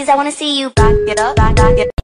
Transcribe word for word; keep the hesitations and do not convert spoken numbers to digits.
I wanna see you back it up, back, back it